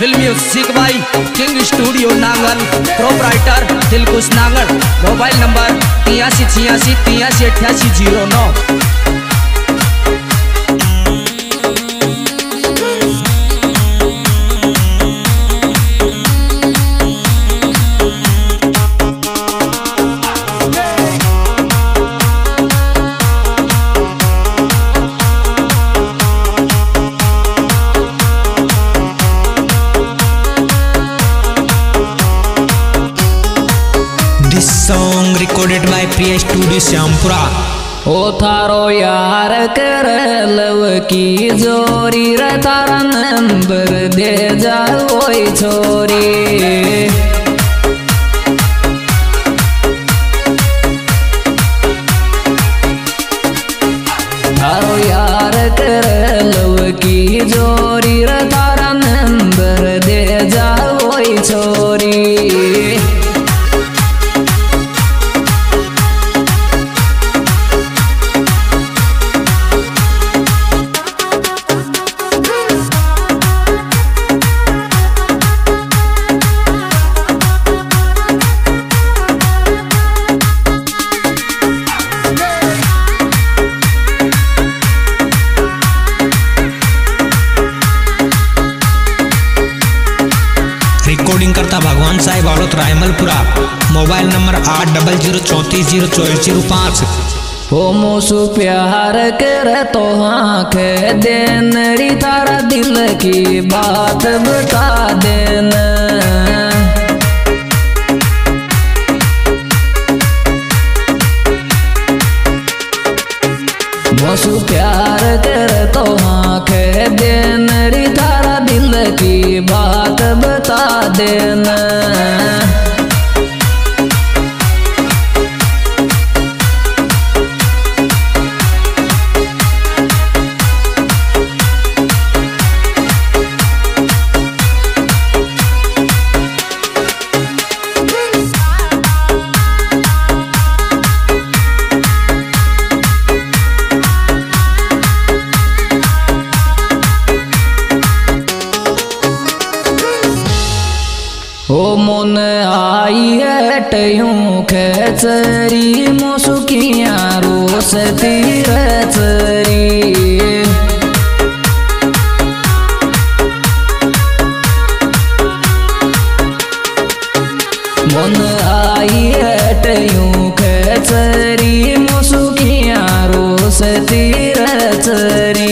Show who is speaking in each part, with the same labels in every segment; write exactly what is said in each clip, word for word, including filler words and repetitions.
Speaker 1: Film music by King Studio Nangal, proprietor Dilkush Nangal. Mobile number तिरासी छियासी तिरासी अठासी जीरो नौ।
Speaker 2: This song recorded by Priya Studio Syampura।
Speaker 3: ओ थारो यार कर लव की जोरी रे थारा नंबर दे जा ओई छोरी। थारो यार कर लव की जोरी रे थारा नंबर दे जा ओई छोरी।
Speaker 2: रिकॉर्डिंग करता भगवान साहिब औरत रायमलपुरा। मोबाइल नंबर आठ डबल जीरो चौंतीस जीरो चौबीस जीरो पाँच।
Speaker 3: हो मोसु प्यार कर तो आँख देनड़ी तारा दिल की बात बता देना। मोसु प्यार कर तो आँख देनड़ी तारा दिल की बात बता देना। ओ मन आई है टयूं खेचरी मोसुकिया रोस तीर चरी। मन आई है टयूं खेचरी मोसुकिया रोस तीर चरी।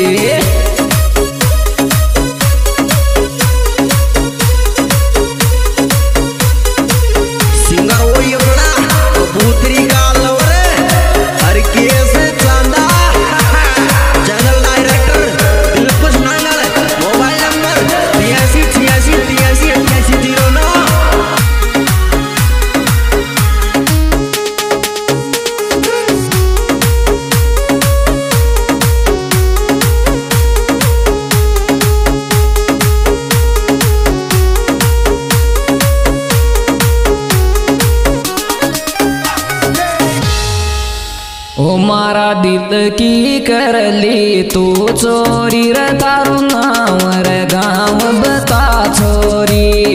Speaker 3: ओ मारा दिल की कर ली तू चोरी रे तारो नाम रे गाँव बता छोरी।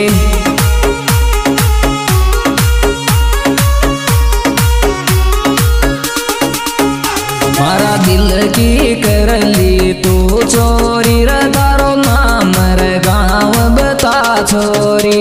Speaker 3: मारा दिल की कर ली तू चोरी रे तारो नाम रे गाँव बता छोरी।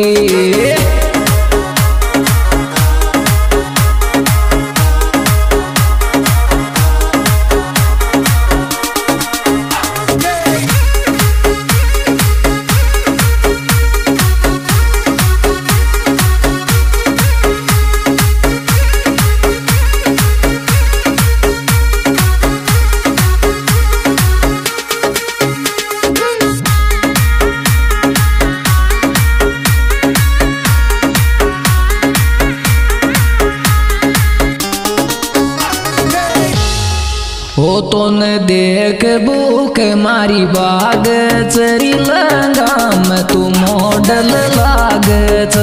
Speaker 3: हो तो न देख बुक मारी बाग चरी लगाम तू मॉडल लागत।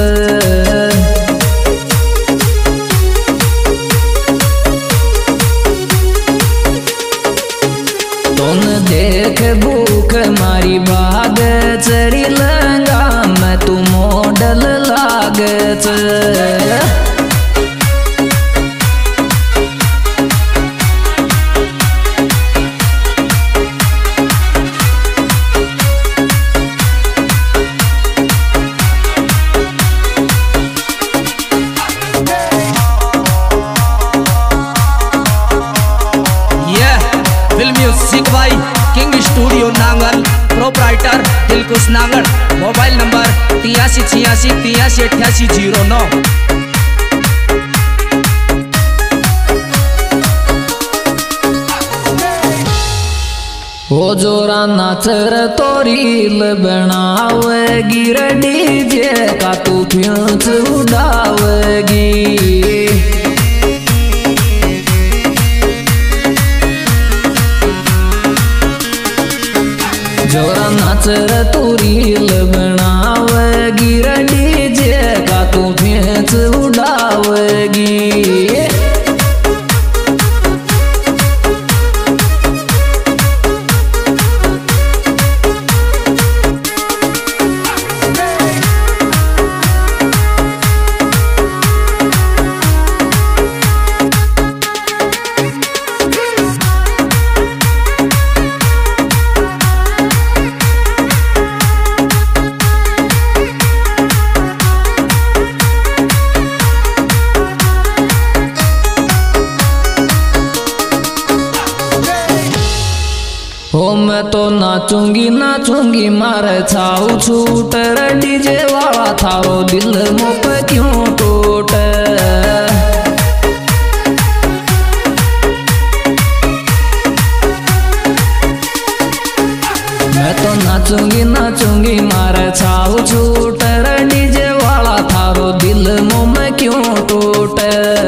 Speaker 3: दोन देख भूख मारी भाग चढ़ी लंगा मैं तू मॉडल लागत।
Speaker 1: Music by King Studio Nangal, proprietor Dilkush Nangal, mobile number तिरासी छियासी तिरासी अट्ठासी जीरो नौ।
Speaker 3: हो जोरा नाचर तो रील बनावेगी रे डीजे का तू फ्यूज उड़ावेगी। जोरा नाचर तू रील बनावेगी रे डीजे का तू फेंच उड़ावेगी। हो मैं तो नाचूंगी नाचूंगी मारे छाऊ छूट रे डीजे वाला थारो दिल मुझ पे क्यों टूट। मैं तो नाचूंगी नाचूंगी मारे छाऊ छूट रे डीजे वाला थारो दिल मुझ में क्यों टूट।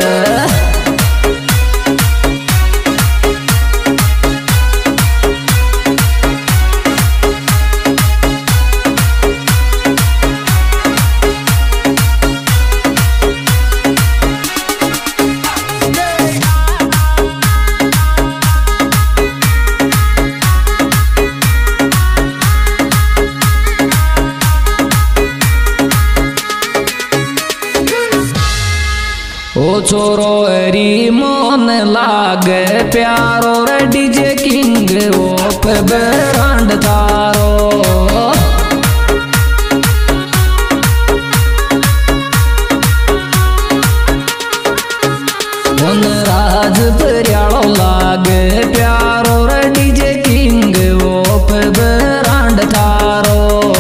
Speaker 3: ओ छोरो हरी मोन लागे प्यारो रे डीजे किंग ओ पे ब्रांड तारो। मोन राज परियालो लागे प्यारो रे डीजे किंग ओ पे ब्रांड तारो।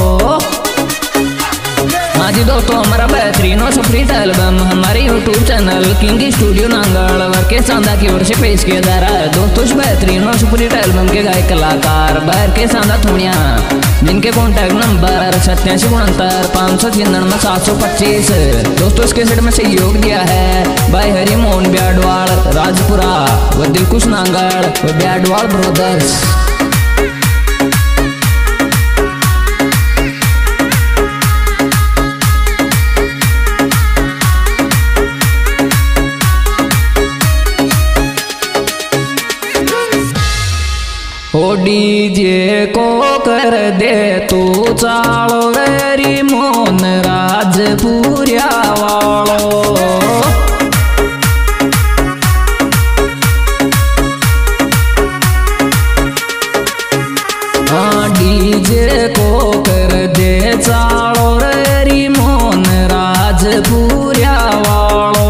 Speaker 3: हाँ जी दोस्तों, हमारा बेहतरीन और सुपरहिट एल्बम हमारे YouTube channel King Studio Nangal वर्के सांदा की ओर से पेश किया जा रहा है। दोस्तों, इस बेहतरीन और सुपरहिट एल्बम के गायक कलाकार बाहर के सांदा थोड़िया, जिनके कॉन्टैक्ट नंबर सत्यासी उनहत्तर पाँच सौ छियानवे सात सौ पच्चीस। दोस्तों, इस कैसेट में सहयोग दिया है भाई हरि मोहन ब्याडवाल राजपुरा व दिलकुश नांगल व ब्याडवाल ब्रदर्स। ओ डीजे को कर दे तू चालो वेरी मोन राजपुरिया वालो। हाँ डीजे को कर दे चालो वेरी मोन राजपुरिया वालो।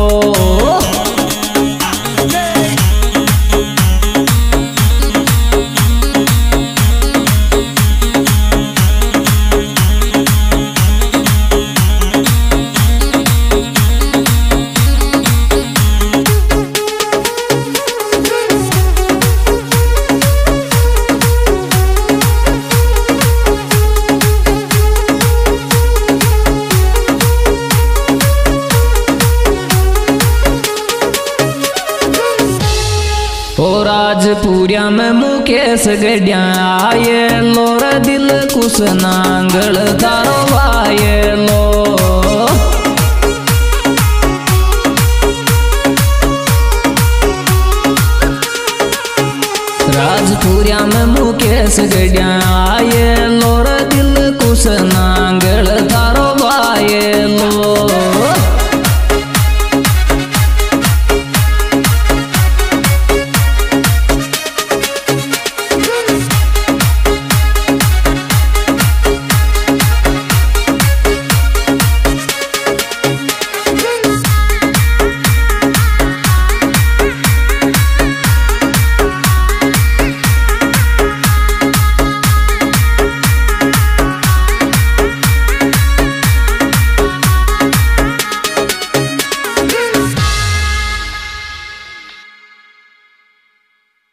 Speaker 3: ओ राजपुरिया में मुकेश गड्या आये लोर दिल कुछ नांगल तारो आये लो। राजपुरिया में सगड्या